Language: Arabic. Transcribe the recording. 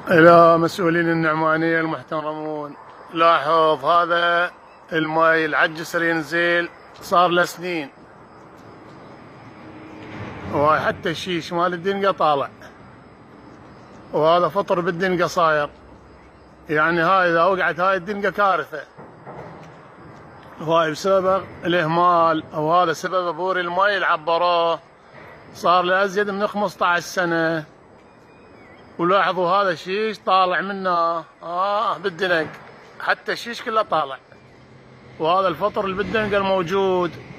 إلى مسؤولين النعمانية المحترمون، لاحظ هذا الماي العجسر ينزل صار له سنين، وحتى الشيش مال الدنقة طالع، وهذا فطر بالدنقة صاير. يعني هاي إذا وقعت هاي الدنقة كارثة، وهاي بسبب الإهمال، أو هذا سبب بور الماي اللي عبروه صار له أزيد من 15 سنة. ولاحظوا هذا الشيش طالع منه بالدنق، حتى الشيش كله طالع، وهذا الفطر اللي بالدنقة الموجود